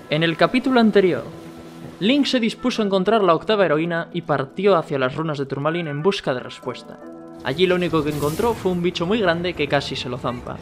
En el capítulo anterior, Link se dispuso a encontrar la octava heroína y partió hacia las runas de Turmalín en busca de respuesta. Allí lo único que encontró fue un bicho muy grande que casi se lo zampa.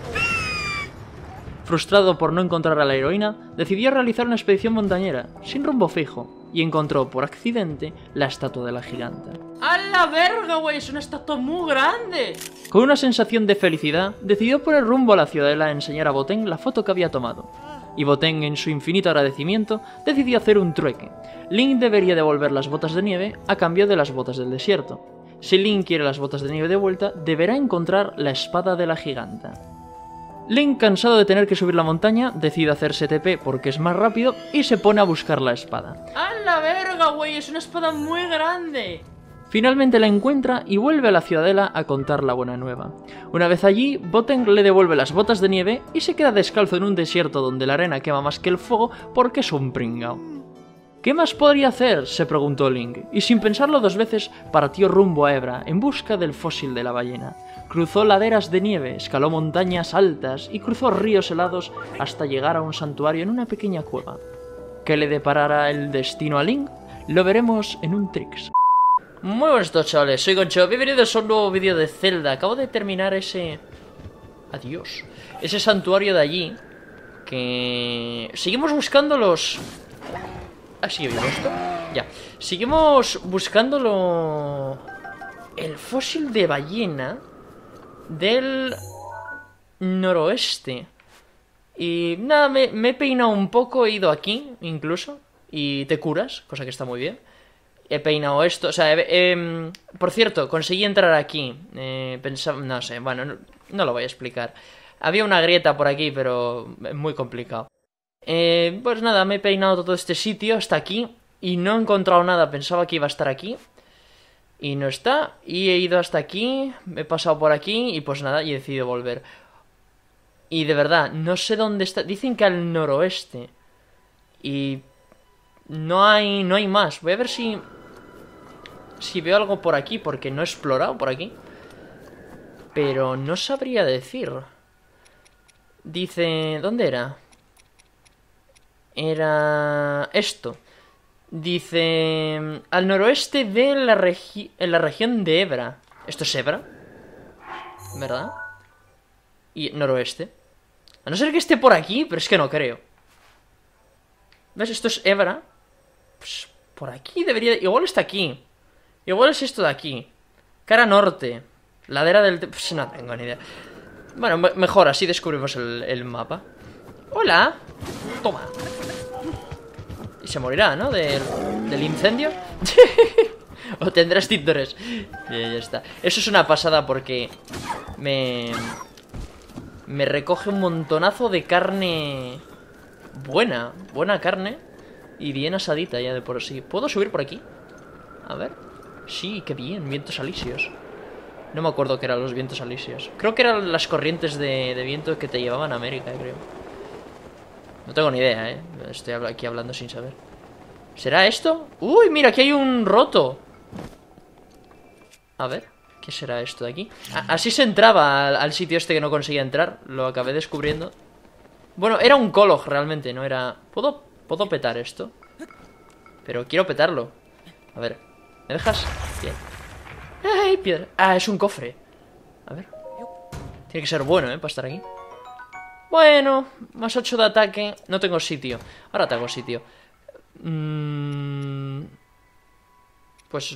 Frustrado por no encontrar a la heroína, decidió realizar una expedición montañera, sin rumbo fijo, y encontró por accidente la estatua de la giganta. ¡A la verga, güey! ¡Es una estatua muy grande! Con una sensación de felicidad, decidió poner rumbo a la ciudadela a enseñar a Boteng la foto que había tomado. Y Boteng, en su infinito agradecimiento, decidió hacer un trueque. Link debería devolver las botas de nieve a cambio de las botas del desierto. Si Link quiere las botas de nieve de vuelta, deberá encontrar la espada de la giganta. Link, cansado de tener que subir la montaña, decide hacerse TP porque es más rápido y se pone a buscar la espada. ¡A la verga, güey! ¡Es una espada muy grande! Finalmente la encuentra y vuelve a la ciudadela a contar la buena nueva. Una vez allí, Boteng le devuelve las botas de nieve y se queda descalzo en un desierto donde la arena quema más que el fuego porque es un pringao. ¿Qué más podría hacer?, se preguntó Link, y sin pensarlo dos veces partió rumbo a Hebra en busca del fósil de la ballena. Cruzó laderas de nieve, escaló montañas altas y cruzó ríos helados hasta llegar a un santuario en una pequeña cueva. ¿Qué le deparará el destino a Link? Lo veremos en un Trix. Muy buenas todos, chavales, soy Goncho, bienvenidos a un nuevo vídeo de Zelda. Acabo de terminar ese... Adiós. Ese santuario de allí. Que... Seguimos buscando los... ¿Ah, sigue vivo esto? Ya. Seguimos buscando el fósil de ballena del noroeste. Y nada, me he peinado un poco, he ido aquí incluso. Y te curas, cosa que está muy bien. He peinado esto, o sea, por cierto, conseguí entrar aquí. Pensaba, no sé, bueno, no lo voy a explicar. Había una grieta por aquí, pero es muy complicado. Pues nada, me he peinado todo este sitio hasta aquí y no he encontrado nada. Pensaba que iba a estar aquí y no está. Y he ido hasta aquí, me he pasado por aquí y pues nada, y he decidido volver. Y de verdad, no sé dónde está. Dicen que al noroeste. Y no hay más. Voy a ver si veo algo por aquí, porque no he explorado por aquí. Pero no sabría decir. Dice... ¿Dónde era? Era... esto. Dice... al noroeste de en la región de Hebra. ¿Esto es Hebra? ¿Verdad? Y noroeste. A no ser que esté por aquí, pero es que no creo. ¿Ves? Esto es Hebra. Pues por aquí debería... Igual está aquí. Igual es esto de aquí. Cara norte. Ladera del... Pues no tengo ni idea. Bueno, mejor, así descubrimos el mapa. Hola. Toma. Y se morirá, ¿no? Del incendio. O tendrás tintores. Ya está. Eso es una pasada porque me recoge un montonazo de carne buena. Buena carne. Y bien asadita ya de por sí. ¿Puedo subir por aquí? A ver. Sí, qué bien, vientos alisios. No me acuerdo qué eran los vientos alisios. Creo que eran las corrientes de viento que te llevaban a América, creo. No tengo ni idea, estoy aquí hablando sin saber. ¿Será esto? ¡Uy, mira, aquí hay un roto! A ver, ¿qué será esto de aquí? Así se entraba al sitio este que no conseguía entrar. Lo acabé descubriendo. Bueno, era un Kolog realmente, no era... ¿Puedo petar esto? Pero quiero petarlo. A ver, ¿me dejas? Bien. ¡Ay, piedra! Ah, es un cofre. A ver. Tiene que ser bueno, para estar aquí. Bueno, más 8 de ataque. No tengo sitio. Ahora tengo sitio. Pues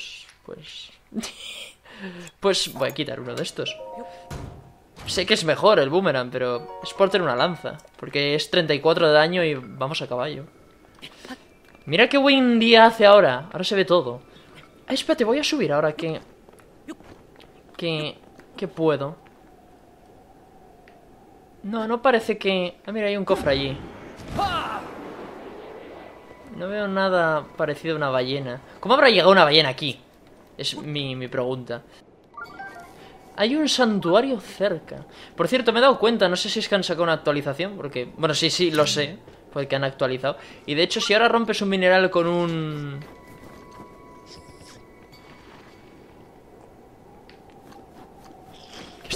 voy a quitar uno de estos. Sé que es mejor el boomerang, pero es por tener una lanza. Porque es 34 de daño y vamos a caballo. Mira qué buen día hace ahora. Ahora se ve todo. Ah, espérate, voy a subir ahora que puedo. No parece que... Ah, mira, hay un cofre allí. No veo nada parecido a una ballena. ¿Cómo habrá llegado una ballena aquí? Es mi pregunta. Hay un santuario cerca. Por cierto, me he dado cuenta, no sé si es que han sacado una actualización, porque... Bueno, sí, lo sé, porque han actualizado. Y de hecho, si ahora rompes un mineral con un...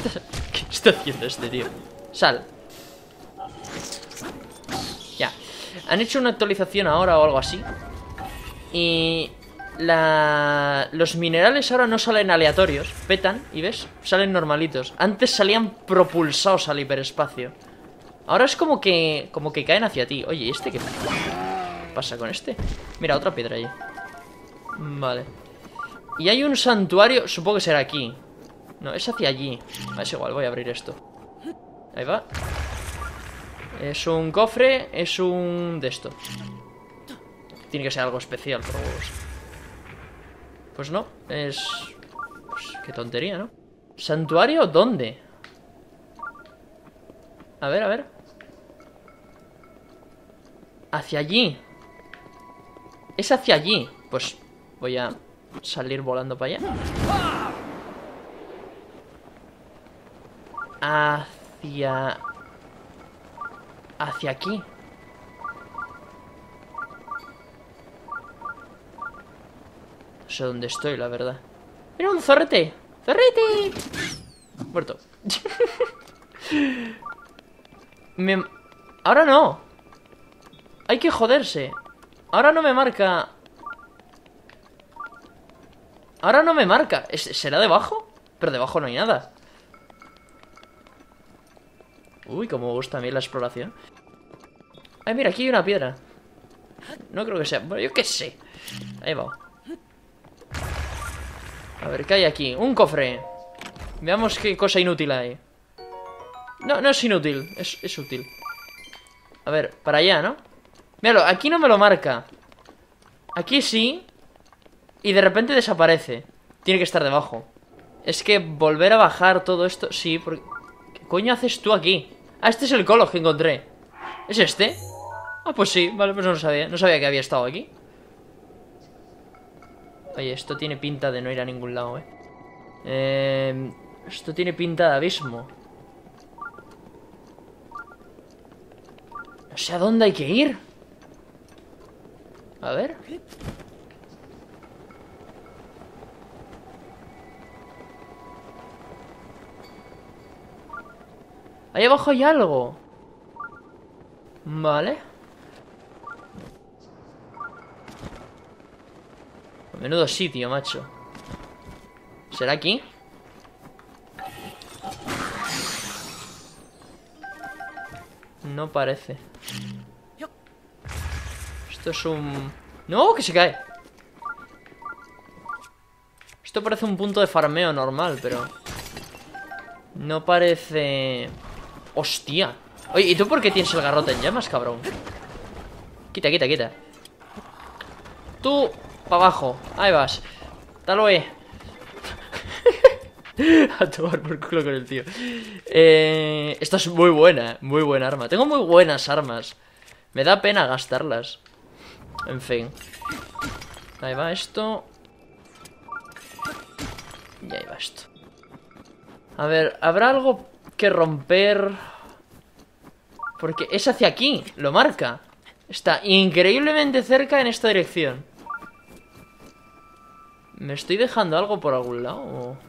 ¿Qué está haciendo este tío? Sal. Ya. Han hecho una actualización ahora o algo así. Y los minerales ahora no salen aleatorios. Petan, y ves, salen normalitos. Antes salían propulsados al hiperespacio. Ahora es como que caen hacia ti. Oye, ¿y este qué pasa con este? Mira, otra piedra allí. Vale. Y hay un santuario, supongo que será aquí. No, es hacia allí. Es igual, voy a abrir esto. Ahí va. Es un cofre, es un de esto. Tiene que ser algo especial, por huevos. Pues no, es... Pues, qué tontería, ¿no? ¿Santuario dónde? A ver, a ver. Hacia allí. Es hacia allí. Pues voy a salir volando para allá. Hacia aquí. No sé dónde estoy, la verdad. ¡Mira, un zorrete! ¡Zorrete! Muerto. Ahora no. Hay que joderse. Ahora no me marca. Ahora no me marca. ¿Será debajo? Pero debajo no hay nada. Uy, como me gusta a mí la exploración. Ay, mira, aquí hay una piedra. No creo que sea... Bueno, yo qué sé. Ahí va. A ver, ¿qué hay aquí? Un cofre. Veamos qué cosa inútil hay. No, no es inútil. Es útil. A ver, para allá, ¿no? Míralo, aquí no me lo marca. Aquí sí. Y de repente desaparece. Tiene que estar debajo. Es que volver a bajar todo esto... Sí, porque... ¿Qué coño haces tú aquí? Ah, este es el colo que encontré. ¿Es este? Ah, pues sí, vale, pues no lo sabía. No sabía que había estado aquí. Oye, esto tiene pinta de no ir a ningún lado, esto tiene pinta de abismo. No sé a dónde hay que ir. A ver. Ahí abajo hay algo. Vale. Menudo sitio, macho. ¿Será aquí? No parece. Esto es un... ¡No! ¡Que se cae! Esto parece un punto de farmeo normal, pero... No parece... ¡Hostia! Oye, ¿y tú por qué tienes el garrote en llamas, cabrón? Quita, quita, quita. Tú... para abajo, ahí vas. Dalo, a tomar por culo con el tío. Esta es muy buena arma. Tengo muy buenas armas. Me da pena gastarlas. En fin. Ahí va esto. Y ahí va esto. A ver, ¿habrá algo que romper? Porque es hacia aquí, lo marca. Está increíblemente cerca en esta dirección. ¿Me estoy dejando algo por algún lado? ¿O?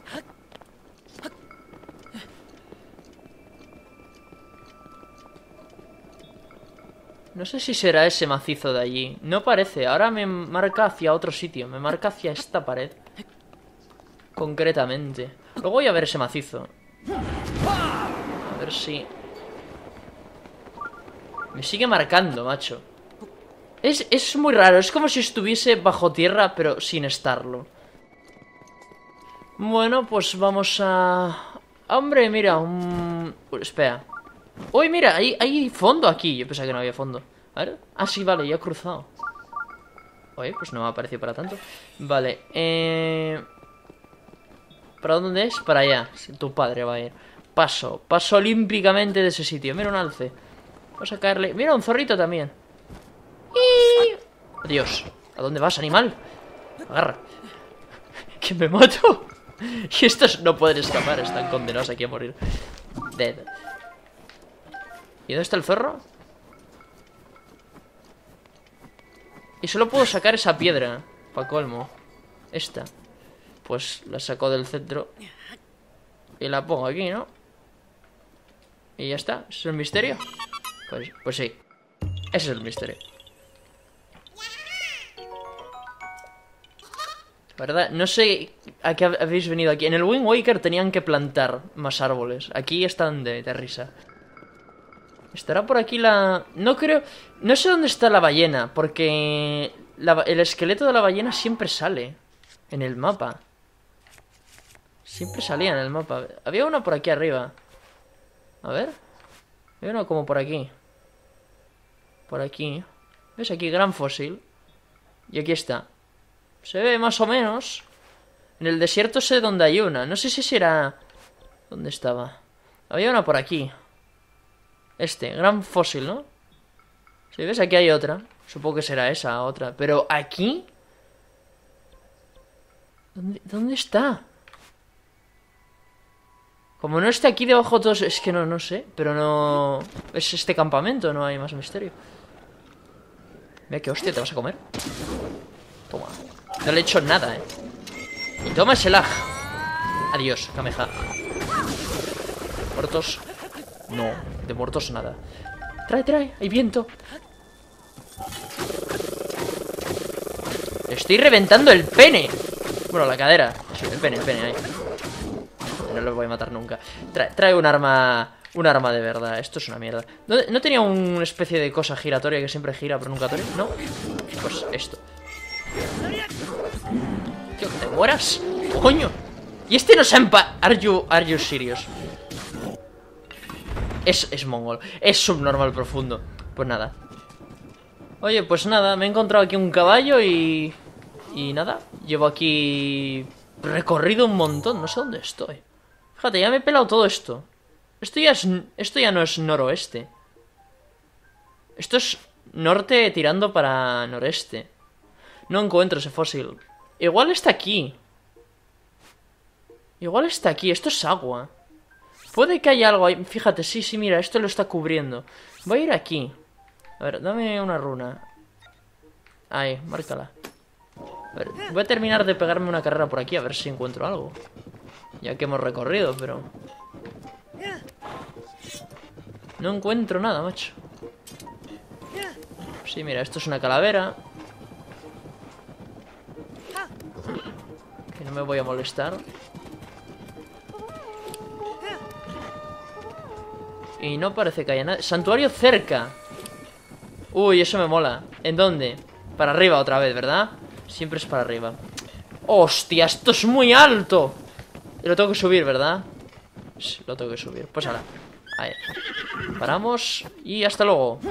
No sé si será ese macizo de allí. No parece, ahora me marca hacia otro sitio. Me marca hacia esta pared. Concretamente. Luego voy a ver ese macizo. A ver si... Me sigue marcando, macho. Es muy raro, es como si estuviese bajo tierra, pero sin estarlo. Bueno, pues vamos a... Hombre, mira, espera. Uy, mira, hay fondo aquí. Yo pensaba que no había fondo. A ver. Ah, sí, vale, ya he cruzado. Oye, pues no me ha parecido para tanto. Vale, ¿para dónde es? Para allá. Tu padre va a ir. Paso olímpicamente de ese sitio. Mira un alce. Vamos a caerle. Mira, un zorrito también. Adiós. ¿A dónde vas, animal? Agarra. Que me mato. Y estos no pueden escapar. Están condenados aquí a morir. Dead. ¿Y dónde está el zorro? Y solo puedo sacar esa piedra. Pa' colmo. Esta. Pues la saco del centro. Y la pongo aquí, ¿no? Y ya está. ¿Ese es el misterio? Pues sí. Ese es el misterio. ¿Verdad? No sé a qué habéis venido aquí. En el Wind Waker tenían que plantar más árboles. Aquí están de risa. ¿Estará por aquí la...? No creo... No sé dónde está la ballena, porque... el esqueleto de la ballena siempre sale en el mapa. Siempre salía en el mapa. Había uno por aquí arriba. A ver. Había uno como por aquí. Por aquí. ¿Ves? Aquí, gran fósil. Y aquí está. Se ve más o menos. En el desierto sé dónde hay una. No sé si será... ¿Dónde estaba? Había una por aquí. Gran fósil, ¿no? Si ves, aquí hay otra. Supongo que será esa, otra. Pero aquí... ¿Dónde está? Como no está aquí debajo todos... Es que no sé. Pero no... Es este campamento, no hay más misterio. Mira que hostia, te vas a comer. Toma. No le he hecho nada, Y toma ese lag. Adiós, Kameha. ¿Muertos? No, de muertos nada. Trae, hay viento. Estoy reventando el pene. Bueno, la cadera. Sí, el pene ahí. No lo voy a matar nunca. Trae un arma. Un arma de verdad. Esto es una mierda. ¿No tenía una especie de cosa giratoria que siempre gira pero nunca gira? ¿No? Pues esto. Tío, que te mueras. ¡Coño! Y este no se empa... Are you serious? Es mongol. Es subnormal profundo. Pues nada. Oye, pues nada. Me he encontrado aquí un caballo y nada. Llevo aquí... recorrido un montón. No sé dónde estoy. Fíjate, ya me he pelado todo esto. Esto ya no es noroeste. Esto es norte tirando para noreste. No encuentro ese fósil. Igual está aquí. Esto es agua. Puede que haya algo ahí. Fíjate, sí, mira, esto lo está cubriendo. Voy a ir aquí. A ver, dame una runa. Ahí, márcala. A ver, voy a terminar de pegarme una carrera por aquí, a ver si encuentro algo. Ya que hemos recorrido, pero... no encuentro nada, macho. Sí, mira, esto es una calavera. Que no me voy a molestar. Y no parece que haya nada. Santuario cerca. Uy, eso me mola. ¿En dónde? Para arriba otra vez, ¿verdad? Siempre es para arriba. ¡Hostia! Esto es muy alto. Y lo tengo que subir, ¿verdad? Sí, lo tengo que subir. Pues ahora. Ahí. Paramos y hasta luego.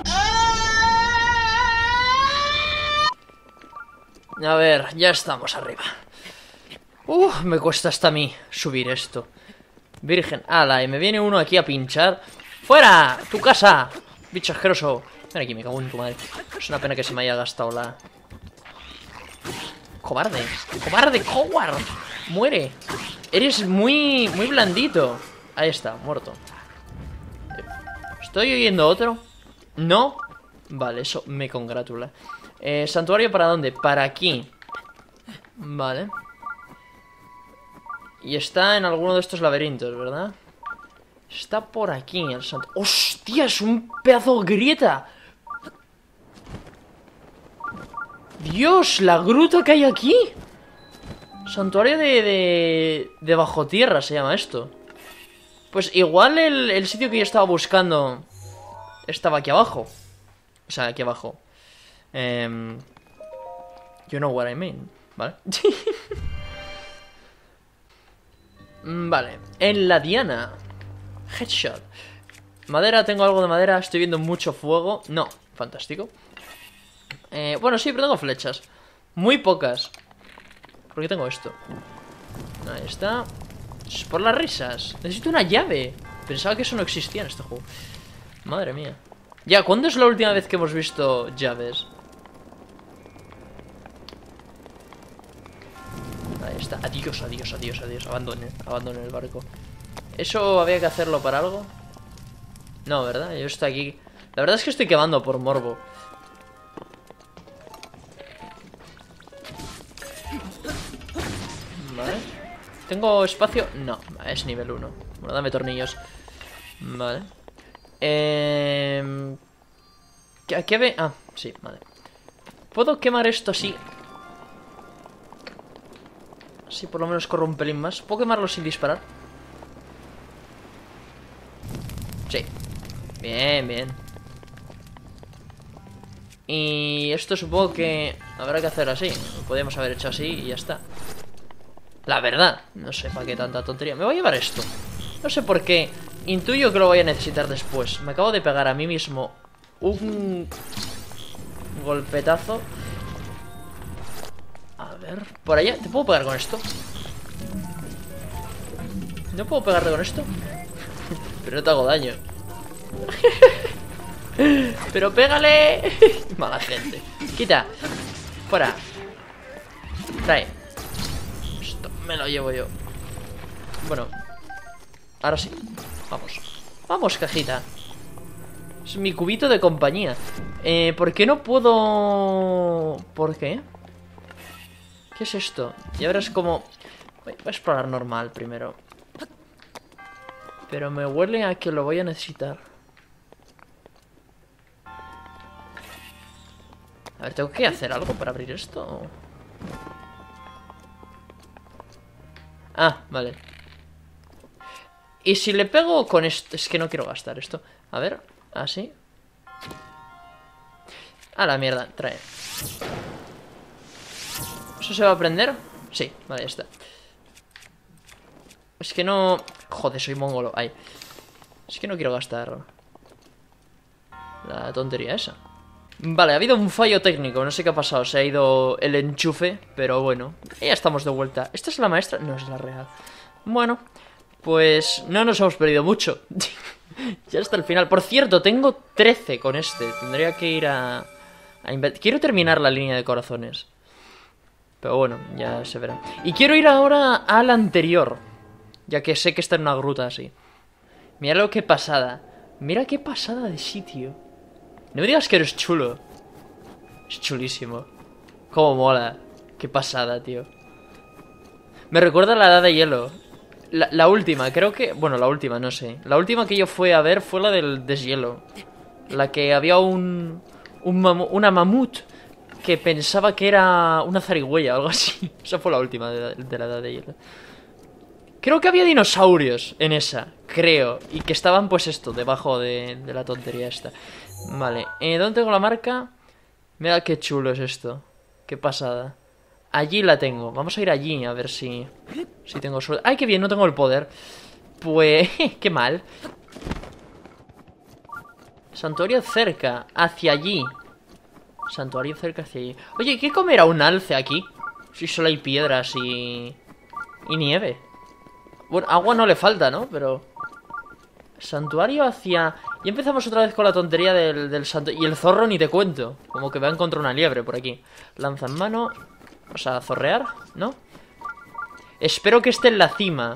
A ver, ya estamos arriba. Me cuesta hasta a mí subir esto. Virgen, ala, y me viene uno aquí a pinchar. ¡Fuera! ¡Tu casa! Bicho asqueroso. Ven aquí, me cago en tu madre. Es una pena que se me haya gastado la... ¡Cobarde! ¡Cobarde, coward! ¡Muere! Eres muy blandito. Ahí está, muerto. ¿Estoy oyendo otro? ¿No? Vale, eso me congratula. ¿Santuario para dónde? Para aquí. Vale. Y está en alguno de estos laberintos, ¿verdad? Está por aquí el santuario. ¡Hostia! Es un pedazo de grieta. ¡Dios! La gruta que hay aquí. Santuario de bajo tierra se llama esto. Pues igual el sitio que yo estaba buscando estaba aquí abajo. O sea, aquí abajo. You know what I mean, ¿vale? Vale, en la diana. Headshot. Madera, tengo algo de madera. Estoy viendo mucho fuego. No, fantástico. Bueno, sí, pero tengo flechas. Muy pocas. ¿Por qué tengo esto? Ahí está. Es por las risas. Necesito una llave. Pensaba que eso no existía en este juego. Madre mía. Ya, ¿cuándo es la última vez que hemos visto llaves? Ahí está. Adiós, adiós, adiós, adiós. Abandone el barco. ¿Eso había que hacerlo para algo? No, ¿verdad? Yo estoy aquí. La verdad es que estoy quemando por morbo. Vale. ¿Tengo espacio? No, es nivel 1. Bueno, dame tornillos. Vale. ¿Qué ve? Ah, sí, vale. ¿Puedo quemar esto así? Así por lo menos corro un pelín más. ¿Puedo quemarlo sin disparar? Sí. Bien, bien. Y esto supongo que habrá que hacer así. Lo podríamos haber hecho así y ya está. La verdad, no sé para qué tanta tontería. Me voy a llevar esto. No sé por qué. Intuyo que lo voy a necesitar después. Me acabo de pegar a mí mismo un golpetazo. A ver, por allá. ¿Te puedo pegar con esto? ¿No puedo pegarte con esto? Pero no te hago daño. Pero pégale. Mala gente. Quita. Fuera. Trae. Esto me lo llevo yo. Bueno. Ahora sí. Vamos. Vamos, cajita. Es mi cubito de compañía. ¿Por qué no puedo...? ¿Por qué? ¿Qué es esto? Ya verás cómo... Voy a explorar normal primero. Pero me huele a que lo voy a necesitar. A ver, ¿tengo que hacer algo para abrir esto? Ah, vale. Y si le pego con esto... Es que no quiero gastar esto. A ver, así. A la mierda, trae. ¿Eso se va a prender? Sí, vale, ya está. Es que no... Joder, soy mongolo. Ahí. Es que no quiero gastar la tontería esa. Vale, ha habido un fallo técnico. No sé qué ha pasado. Se ha ido el enchufe. Pero bueno, ya estamos de vuelta. ¿Esta es la maestra? No, es la real. Bueno, pues no nos hemos perdido mucho. Ya hasta el final. Por cierto, tengo 13 con este. Tendría que ir a quiero terminar la línea de corazones. Pero bueno, ya se verá. Y quiero ir ahora al anterior, ya que sé que está en una gruta así. Mira lo que pasada. Mira qué pasada de sitio. No me digas que eres chulo. Es chulísimo. Cómo mola. Qué pasada, tío. Me recuerda a la Edad de Hielo. La última, creo que... Bueno, la última, no sé. La última que yo fui a ver fue la del deshielo. La que había una mamut que pensaba que era una zarigüeya o algo así. Esa fue la última de la Edad de Hielo. Creo que había dinosaurios en esa, creo. Y que estaban pues esto, debajo de la tontería esta. Vale, ¿dónde tengo la marca? Mira qué chulo es esto. Qué pasada. Allí la tengo, vamos a ir allí a ver si tengo suerte. ¡Ay, qué bien! No tengo el poder. Pues... qué mal. Santuario cerca, hacia allí. Santuario cerca hacia allí. Oye, ¿qué comerá un alce aquí? Si solo hay piedras y nieve. Bueno, agua no le falta, ¿no? Pero... Santuario hacia... Y empezamos otra vez con la tontería del santuario. Y el zorro ni te cuento. Como que va a encontrar una liebre por aquí. Lanza en mano. Vamos a zorrear, ¿no? Espero que esté en la cima.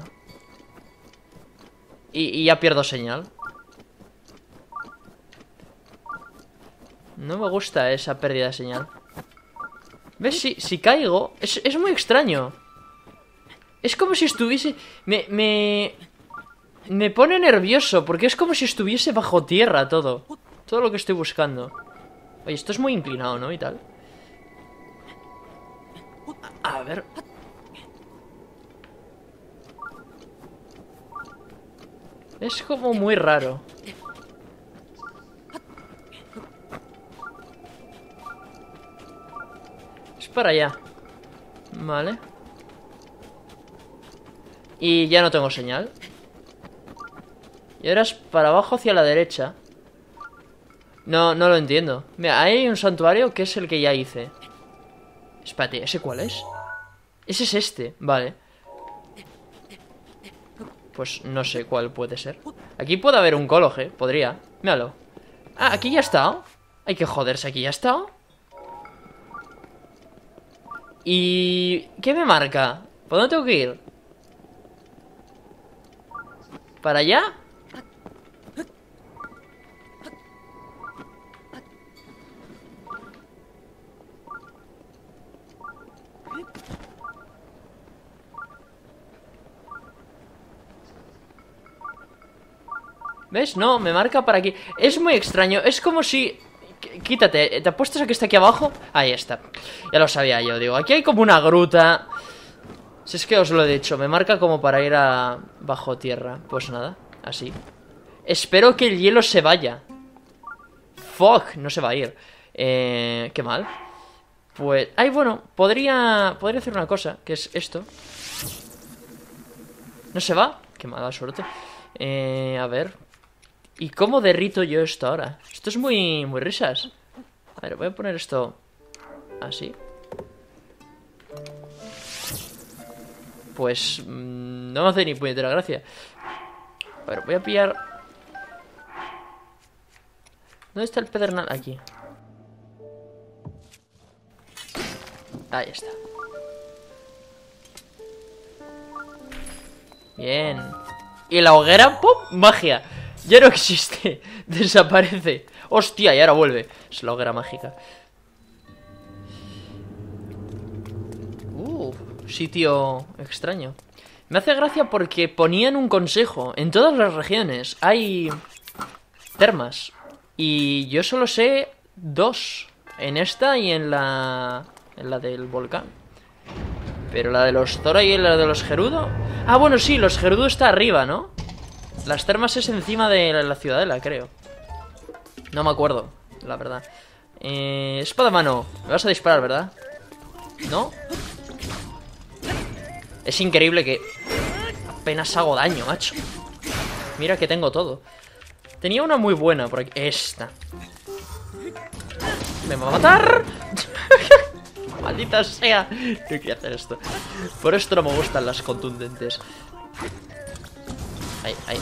Y ya pierdo señal. No me gusta esa pérdida de señal. ¿Ves? Si caigo... Es muy extraño. Es como si estuviese... Me pone nervioso, porque es como si estuviese bajo tierra todo. Todo lo que estoy buscando. Oye, esto es muy inclinado, ¿no? Y tal. A ver... Es como muy raro. Es para allá. Vale. Y ya no tengo señal. Y ahora es para abajo hacia la derecha. No lo entiendo. Mira, ahí hay un santuario que es el que ya hice. Espérate, ¿ese cuál es? Ese es este, vale. Pues no sé cuál puede ser. Aquí puede haber un cologe, podría. Míralo. Ah, aquí ya está. Hay que joderse, aquí ya está. ¿Y qué me marca? ¿Por dónde tengo que ir? ¿Para allá? ¿Ves? No, me marca para aquí. Es muy extraño, es como si... quítate. ¿Te apuestas a que está aquí abajo? Ahí está. Ya lo sabía yo, digo. Aquí hay como una gruta. Si es que os lo he dicho, me marca como para ir a bajo tierra. Pues nada, así. Espero que el hielo se vaya. Fuck, no se va a ir. Qué mal. Pues, ay, bueno, podría hacer una cosa, que es esto. ¿No se va? Qué mala suerte. A ver. ¿Y cómo derrito yo esto ahora? Esto es muy risas. A ver, voy a poner esto así. Pues no me hace ni puñetera gracia. A ver, voy a pillar. ¿Dónde está el pedernal? Aquí. Ahí está. Bien. Y la hoguera, ¡pum! Magia. Ya no existe. Desaparece. Hostia, y ahora vuelve. Es la hoguera mágica. Sitio extraño. Me hace gracia porque ponían un consejo. En todas las regiones hay termas. Y yo solo sé 2. En esta y en la del volcán. Pero la de los Zora y la de los Gerudo. Ah, bueno, sí, los Gerudo está arriba, ¿no? Las termas es encima de la ciudadela, creo. No me acuerdo, la verdad. Espada de mano. Me vas a disparar, ¿verdad? ¿No? Es increíble que apenas hago daño, macho. Mira que tengo todo. Tenía una muy buena por aquí. Esta. Me va a matar. Maldita sea. No quiero hacer esto. Por esto no me gustan las contundentes. Ahí, ahí.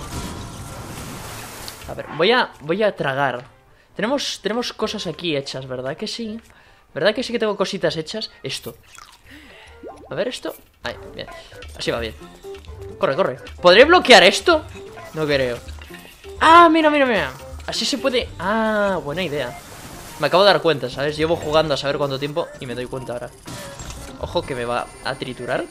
A ver, voy a tragar. Tenemos cosas aquí hechas, ¿verdad que sí? ¿Verdad que sí que tengo cositas hechas? Esto. A ver esto. Ahí, bien. Así va bien. Corre, corre. ¿Podré bloquear esto? No creo. Ah, mira, mira, mira. Así se puede. Ah, buena idea. Me acabo de dar cuenta, ¿sabes? Llevo jugando a saber cuánto tiempo y me doy cuenta ahora. Ojo que me va a triturar.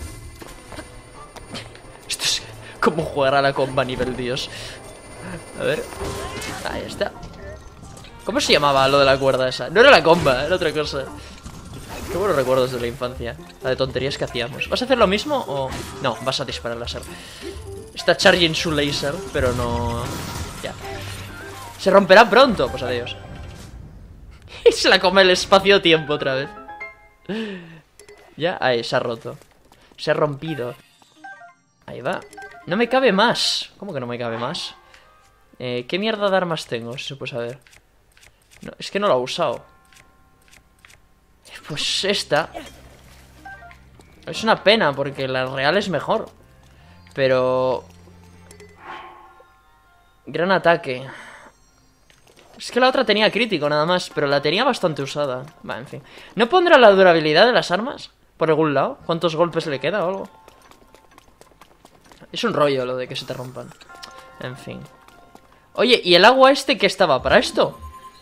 Esto es como jugar a la comba a nivel dios. A ver. Ahí está. ¿Cómo se llamaba lo de la cuerda esa? No era la comba, era otra cosa. Qué buenos recuerdos de la infancia. La de tonterías que hacíamos. ¿Vas a hacer lo mismo o...? No, vas a disparar láser. Está charging su laser, pero no... Ya. Se romperá pronto. Pues adiós. Y se la come el espacio-tiempo otra vez. Ya, ahí, se ha roto. Se ha rompido. Ahí va. No me cabe más. ¿Cómo que no me cabe más? ¿Qué mierda de armas tengo? Si se puede saber. No, es que no lo he usado. Pues esta. Es una pena porque la real es mejor. Pero... gran ataque. Es que la otra tenía crítico nada más, pero la tenía bastante usada. Va, en fin. ¿No pondrá la durabilidad de las armas? ¿Por algún lado? ¿Cuántos golpes le queda o algo? Es un rollo lo de que se te rompan. En fin. Oye, ¿y el agua este qué estaba? ¿Para esto?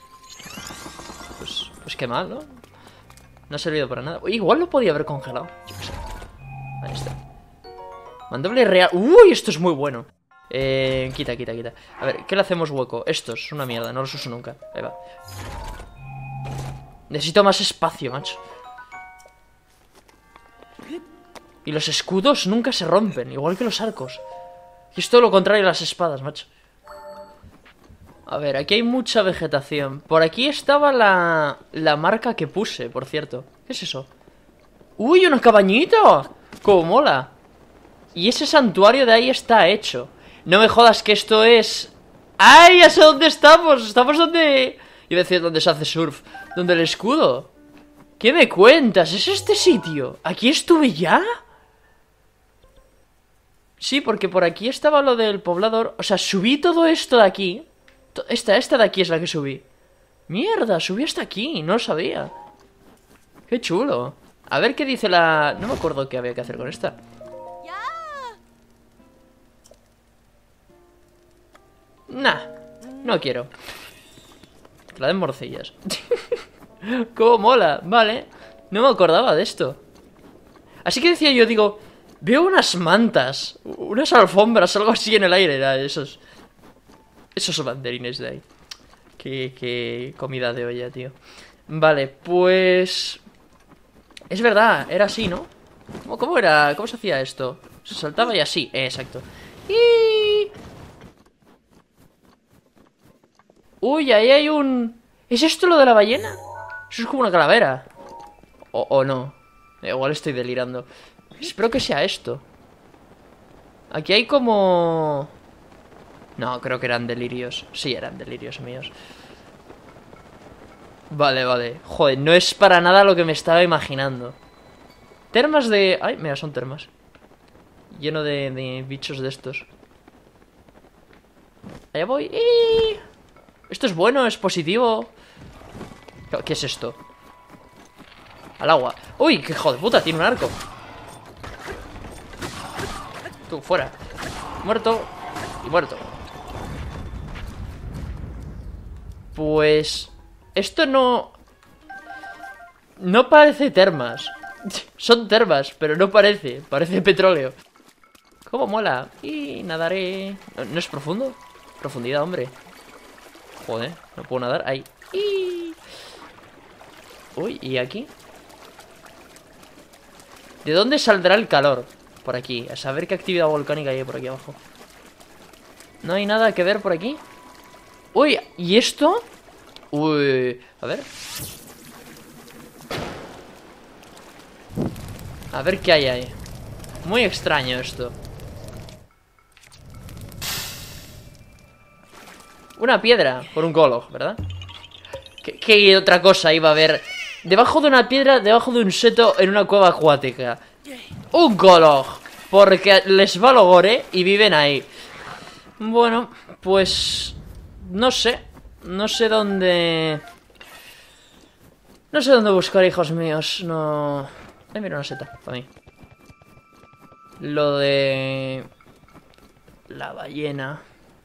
Pues qué mal, ¿no? No ha servido para nada. Igual lo podía haber congelado. Yo qué sé. Ahí está. Mandoble real. ¡Uy! Esto es muy bueno. Quita. A ver, ¿qué le hacemos hueco? Estos, una mierda, no los uso nunca. Ahí va. Necesito más espacio, macho. Y los escudos nunca se rompen, igual que los arcos. Y es todo lo contrario a las espadas, macho. A ver, aquí hay mucha vegetación. Por aquí estaba la marca que puse, por cierto. ¿Qué es eso? ¡Uy, una cabañita! ¡Cómo mola! Y ese santuario de ahí está hecho. No me jodas que esto es... ¡Ay, ya sé dónde estamos! Estamos donde... Iba a decir donde se hace surf. Donde el escudo. ¿Qué me cuentas? ¿Es este sitio? ¿Aquí estuve ya? Sí, porque por aquí estaba lo del poblador. O sea, subí todo esto de aquí. Esta de aquí es la que subí. Mierda, subí hasta aquí, no lo sabía. Qué chulo. A ver qué dice la... No me acuerdo qué había que hacer con esta. Nah, no quiero. Te la den morcillas. Cómo mola, vale. No me acordaba de esto. Así que decía yo, digo, veo unas mantas, unas alfombras, algo así en el aire. Era esos banderines de ahí. Qué comida de olla, tío. Vale, pues... Es verdad, era así, ¿no? ¿Cómo era? ¿Cómo se hacía esto? Se saltaba y así, exacto. Y... Uy, ahí hay un... ¿Es esto lo de la ballena? Eso es como una calavera. O no. Igual estoy delirando. Espero que sea esto. Aquí hay como... No, creo que eran delirios. Sí, eran delirios míos. Vale, vale. Joder, no es para nada lo que me estaba imaginando. Termas de... Ay, mira, son termas. Lleno de bichos de estos. Allá voy. ¡Y! Esto es bueno, es positivo. ¿Qué es esto? Al agua. Uy, qué hijo de puta, tiene un arco. Tú, fuera. Muerto. Y muerto. Pues... Esto no... No parece termas. Son termas, pero no parece. Parece petróleo. ¿Cómo mola? Y nadaré... ¿No es profundo? Profundidad, hombre. Joder, no puedo nadar. Ahí. Y... Uy, ¿y aquí? ¿De dónde saldrá el calor? Por aquí. A saber qué actividad volcánica hay por aquí abajo. ¿No hay nada que ver por aquí? Uy, ¿y esto? Uy, a ver. A ver qué hay ahí. Muy extraño esto. Una piedra por un golog, ¿verdad? ¿Qué otra cosa iba a haber? Debajo de una piedra, debajo de un seto, en una cueva acuática. Un golog. Porque les va lo gore y viven ahí. Bueno, pues... No sé. No sé dónde... No sé dónde buscar, hijos míos. No... mira una seta, para mí. Lo de... La ballena.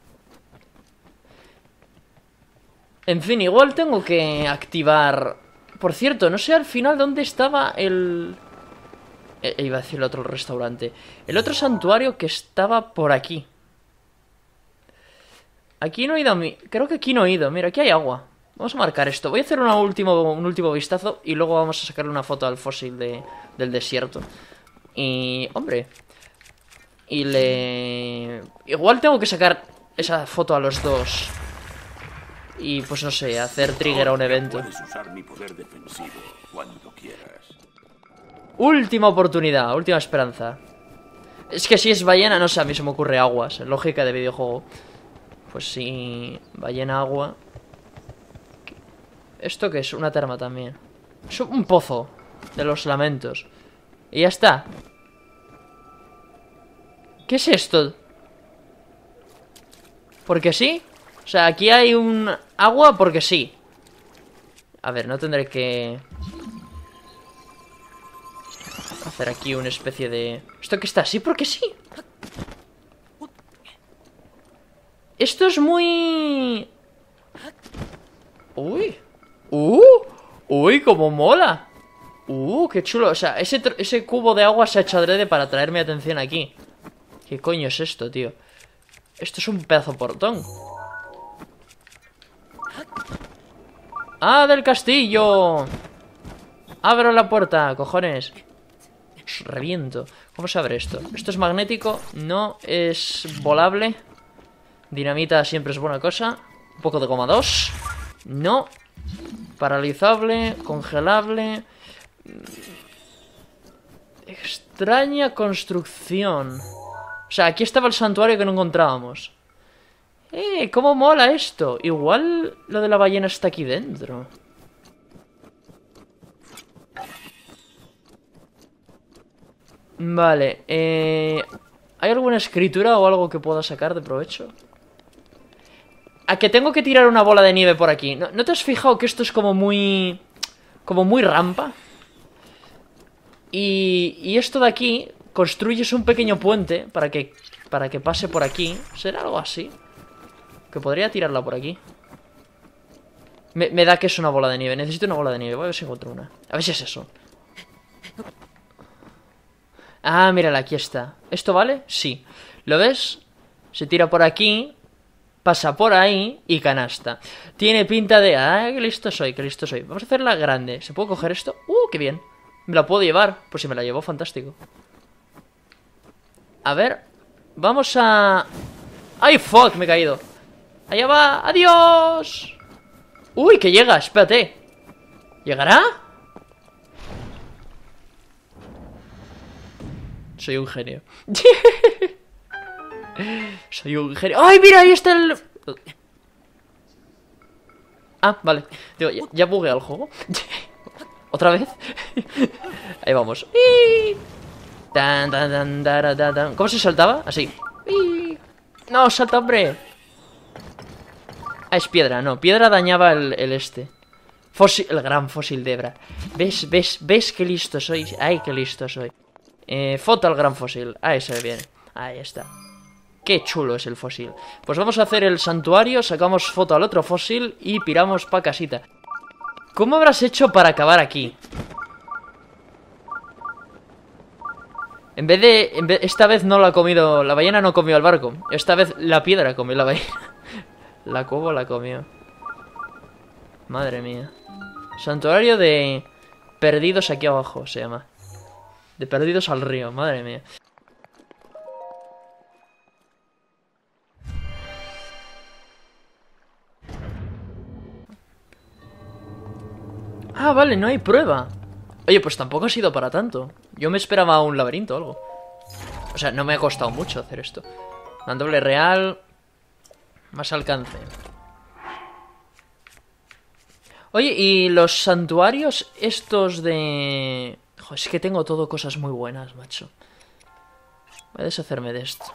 En fin, igual tengo que activar... Por cierto, no sé al final dónde estaba el... iba a decir el otro restaurante. El otro santuario que estaba por aquí. Aquí no he ido a mí. Creo que aquí no he ido. Mira, aquí hay agua. Vamos a marcar esto. Voy a hacer un último vistazo y luego vamos a sacarle una foto al fósil del desierto. Y... Hombre. Y le... Igual tengo que sacar esa foto a los dos. Y pues no sé, hacer trigger a un evento. Puedes usar mi poder defensivo cuando quieras. Última oportunidad, última esperanza. Es que si es ballena, no sé, a mí se me ocurre aguas. Lógica de videojuego. Pues sí, ballena, agua. ¿Esto qué es? Una terma también. Es un pozo de los lamentos. Y ya está. ¿Qué es esto? ¿Porque sí? O sea, aquí hay un agua porque sí. A ver, no tendré que... hacer aquí una especie de... ¿Esto qué está así? Porque sí. Esto es muy... Uy. Uy, cómo mola. Qué chulo. O sea, ese cubo de agua se ha hecho adrede para traer mi atención aquí. ¿Qué coño es esto, tío? Esto es un pedazo portón. ¡Ah, del castillo! ¡Abro la puerta, cojones! Reviento. ¿Cómo se abre esto? ¿Esto es magnético? No. ¿Es volable? Dinamita siempre es buena cosa. Un poco de goma 2. No. Paralizable. Congelable. Extraña construcción. O sea, aquí estaba el santuario que no encontrábamos. ¿Cómo mola esto? Igual lo de la ballena está aquí dentro. Vale, ¿hay alguna escritura o algo que pueda sacar de provecho? ¿A que tengo que tirar una bola de nieve por aquí? ¿No te has fijado que esto es como muy... como muy rampa? Y esto de aquí, construyes un pequeño puente para que pase por aquí. ¿Será algo así? Que podría tirarla por aquí. Me da que es una bola de nieve. Necesito una bola de nieve. Voy a ver si encuentro una. A ver si es eso. Ah, mírala, aquí está. ¿Esto vale? Sí. ¿Lo ves? Se tira por aquí. pasa por ahí y canasta. Tiene pinta de... ¡Ah, qué listo soy, qué listo soy! Vamos a hacerla grande. ¿Se puede coger esto? ¡Qué bien! ¿Me la puedo llevar? Pues si me la llevo, fantástico. A ver. Vamos a... ¡Ay, fuck! Me he caído. Allá va. ¡Adiós! ¡Uy, que llega! Espérate. ¿Llegará? Soy un genio. Soy un genio. ¡Ay, mira! Ahí está el... Ah, vale. Digo, ya buguea el juego. ¿Otra vez? Ahí vamos. ¿Cómo se saltaba? Así. No, salta, hombre. Ah, es piedra, no. Piedra dañaba el este. Fósil, el gran fósil de Ebra. ¿Ves qué listo soy? Ay, qué listo soy. Foto al gran fósil. Ahí se ve bien. Ahí está. Qué chulo es el fósil. Pues vamos a hacer el santuario, sacamos foto al otro fósil y piramos pa' casita. ¿Cómo habrás hecho para acabar aquí? Esta vez no la ha comido... La ballena no comió el barco. Esta vez la piedra comió la ballena. La cubo la comió. Madre mía. Santuario de... Perdidos aquí abajo se llama. De perdidos al río, madre mía. Ah, vale, no hay prueba. Oye, pues tampoco ha sido para tanto. Yo me esperaba un laberinto o algo. O sea, no me ha costado mucho hacer esto. Mandoble real. Más alcance. Oye, ¿y los santuarios estos de...? Joder, es que tengo todo cosas muy buenas, macho. Voy a deshacerme de esto.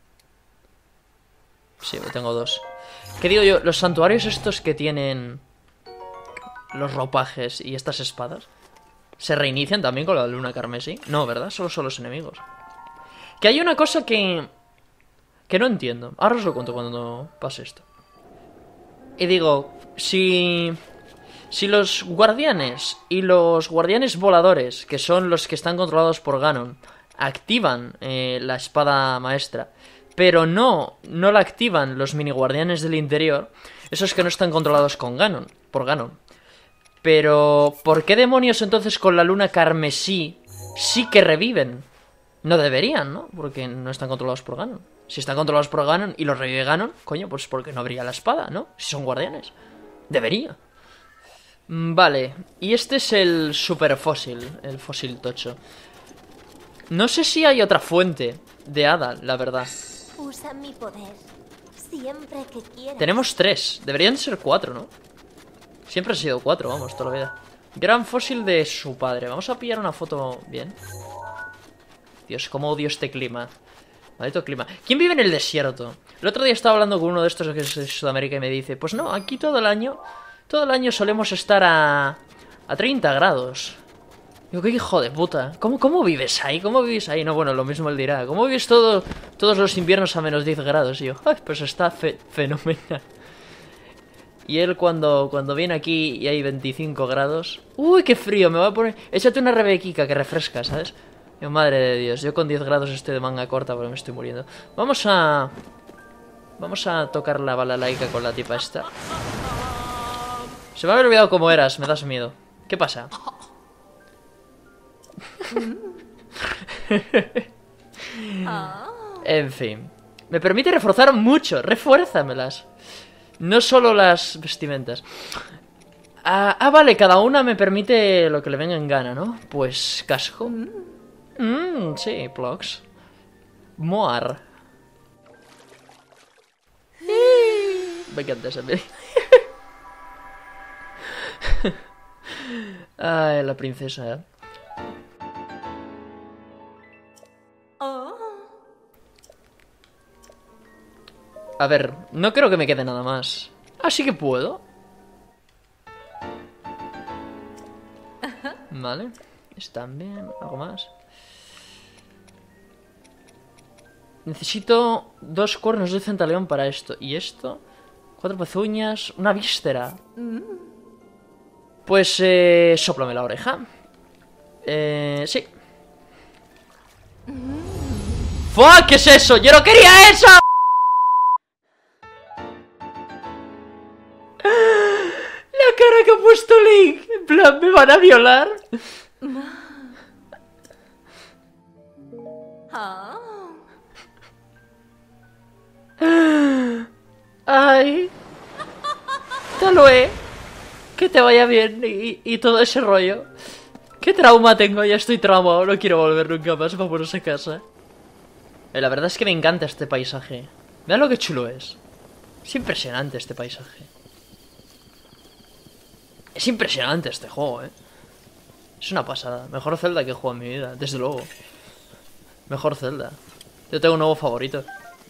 Sí, tengo dos. ¿Qué digo yo? Los santuarios estos que tienen... los ropajes y estas espadas, ¿se reinician también con la luna carmesí? No, ¿verdad? Solo son los enemigos. Que hay una cosa que no entiendo. Ahora os lo cuento cuando pase esto. Y digo, si los guardianes y los guardianes voladores, que son los que están controlados por Ganon, activan la espada maestra, pero no la activan los mini guardianes del interior, esos que no están controlados por Ganon. Pero, ¿por qué demonios entonces con la luna carmesí sí que reviven? No deberían, ¿no? Porque no están controlados por Ganon. Si están controlados por Ganon y los revive Ganon, coño, pues porque no habría la espada, ¿no? Si son guardianes. Debería. Vale, y este es el super fósil, el fósil tocho. No sé si hay otra fuente de hada, la verdad. Usa mi poder siempre que quieras. Tenemos 3, deberían ser 4, ¿no? Siempre ha sido 4, vamos, toda la vida. Gran fósil de su padre. Vamos a pillar una foto bien. Dios, cómo odio este clima. Maldito clima. ¿Quién vive en el desierto? El otro día estaba hablando con uno de estos que es de Sudamérica y me dice, pues no, aquí todo el año solemos estar a 30 grados. Digo, qué hijo de puta. ¿Cómo vives ahí? ¿Cómo vives ahí? No, bueno, lo mismo él dirá. ¿Cómo vives todos los inviernos a menos 10 grados? Y yo, ay, pues está fenomenal. Y él cuando viene aquí y hay 25 grados... ¡Uy, qué frío! Me voy a poner... Échate una rebequica que refresca, ¿sabes? Yo, madre de Dios, yo con 10 grados estoy de manga corta porque me estoy muriendo. Vamos a tocar la balalaica con la tipa esta. Se me había olvidado cómo eras, me das miedo. ¿Qué pasa? En fin. Me permite reforzar mucho, refuérzamelas. No solo las vestimentas. Vale, cada una me permite lo que le venga en gana, ¿no? Pues casco. Sí, plugs. Moar. Me encanta ese vídeo. Ay, la princesa. A ver, no creo que me quede nada más. Así que puedo. Vale. Están bien. ¿Algo más? Necesito 2 cuernos de centaleón para esto. ¿Y esto? 4 pezuñas. Una víscera. Pues, sóplame la oreja. Sí. ¡Fuck! ¿Qué es eso? ¡Yo no quería eso! plan, ¿me van a violar? Ay. Talue. Que te vaya bien y todo ese rollo. ¿Qué trauma tengo? Ya estoy traumado. No quiero volver nunca más. Vámonos a casa. La verdad es que me encanta este paisaje. Vean lo que chulo es. Es impresionante este paisaje. Es impresionante este juego, Es una pasada. Mejor Zelda que he jugado en mi vida, desde luego. Mejor Zelda. Yo tengo un nuevo favorito.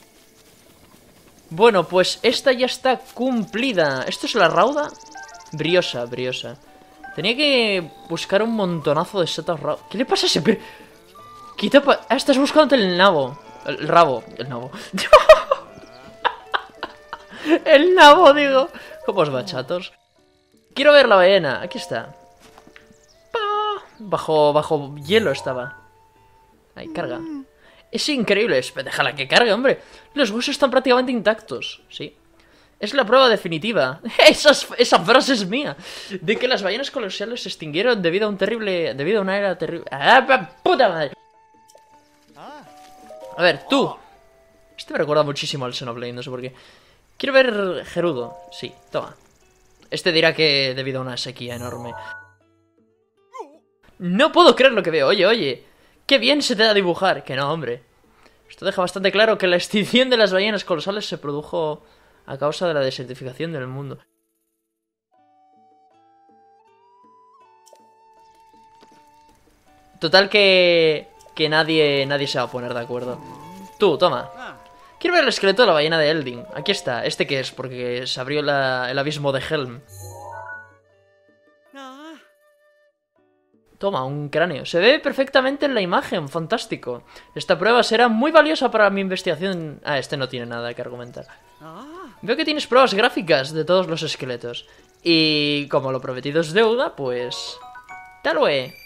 Bueno, pues esta ya está cumplida. ¿Esto es la rauda? Briosa, briosa. Tenía que buscar un montonazo de setas rauda. ¿Qué le pasa a ese Quita Ah, estás buscando el nabo. El rabo. El nabo. El nabo, digo. ¿Cómo os va, chatos? Quiero ver la ballena. Aquí está. Bajo hielo estaba. Ahí, carga. Es increíble. Déjala que cargue, hombre. Los huesos están prácticamente intactos. Sí. Es la prueba definitiva. Esa frase es mía. De que las ballenas colosales se extinguieron debido a una era terrible. ¡Ah, puta madre! A ver, tú. Este me recuerda muchísimo al Xenoblade, no sé por qué. Quiero ver Gerudo. Sí, toma. Este dirá que debido a una sequía enorme. No puedo creer lo que veo. Oye, oye. Qué bien se te da dibujar. Que no, hombre. Esto deja bastante claro que la extinción de las ballenas colosales se produjo a causa de la desertificación del mundo. Total que nadie se va a poner de acuerdo. Tú, toma. Quiero ver el esqueleto de la ballena de Eldin. Aquí está. ¿Este qué es? Porque se abrió el abismo de Helm. Toma, un cráneo. Se ve perfectamente en la imagen. Fantástico. Esta prueba será muy valiosa para mi investigación. Ah, este no tiene nada que argumentar. Veo que tienes pruebas gráficas de todos los esqueletos. Y como lo prometido es deuda, pues... Talue.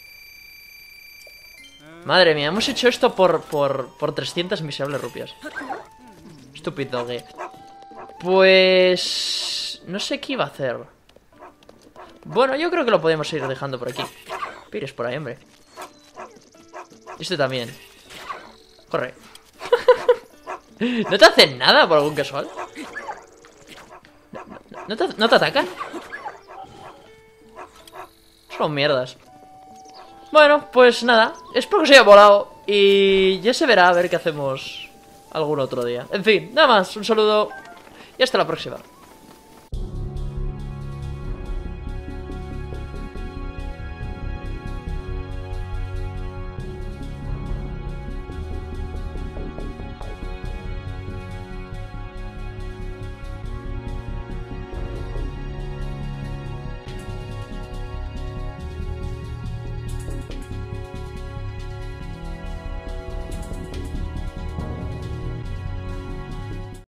Madre mía, hemos hecho esto por 300 miserables rupias. Estúpido dogue. Pues... no sé qué iba a hacer. Bueno, yo creo que lo podemos ir dejando por aquí. Pires por ahí, hombre. Este también. Corre. ¿No te hacen nada por algún casual? ¿No te atacan? Son mierdas. Bueno, pues nada. Espero que os haya volado. Y ya se verá a ver qué hacemos algún otro día. En fin, nada más. Un saludo y hasta la próxima.